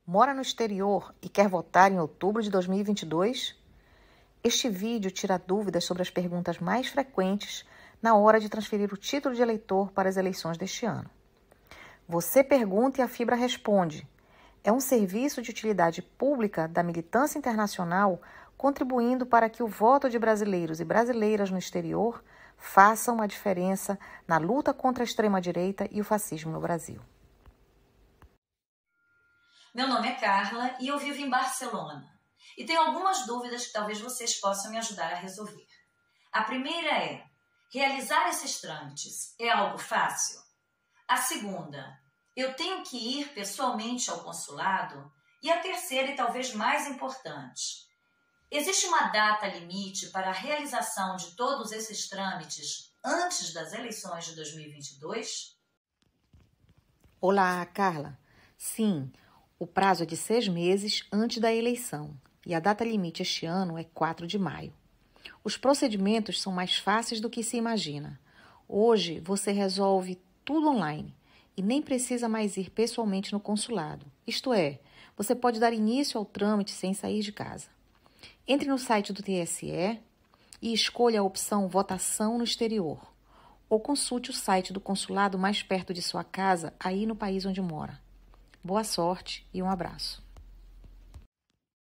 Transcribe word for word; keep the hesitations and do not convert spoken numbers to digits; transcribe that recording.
Mora no exterior e quer votar em outubro de dois mil e vinte e dois? Este vídeo tira dúvidas sobre as perguntas mais frequentes na hora de transferir o título de eleitor para as eleições deste ano. Você pergunta e a Fibra responde. É um serviço de utilidade pública da militância internacional, contribuindo para que o voto de brasileiros e brasileiras no exterior faça uma diferença na luta contra a extrema-direita e o fascismo no Brasil. Meu nome é Carla e eu vivo em Barcelona. E tenho algumas dúvidas que talvez vocês possam me ajudar a resolver. A primeira é, realizar esses trâmites é algo fácil? A segunda, eu tenho que ir pessoalmente ao consulado? E a terceira e talvez mais importante, existe uma data limite para a realização de todos esses trâmites antes das eleições de dois mil e vinte e dois? Olá, Carla. Sim, o prazo é de seis meses antes da eleição e a data limite este ano é quatro de maio. Os procedimentos são mais fáceis do que se imagina. Hoje você resolve tudo online e nem precisa mais ir pessoalmente no consulado. Isto é, você pode dar início ao trâmite sem sair de casa. Entre no site do T S E e escolha a opção Votação no Exterior ou consulte o site do consulado mais perto de sua casa, aí no país onde mora. Boa sorte e um abraço.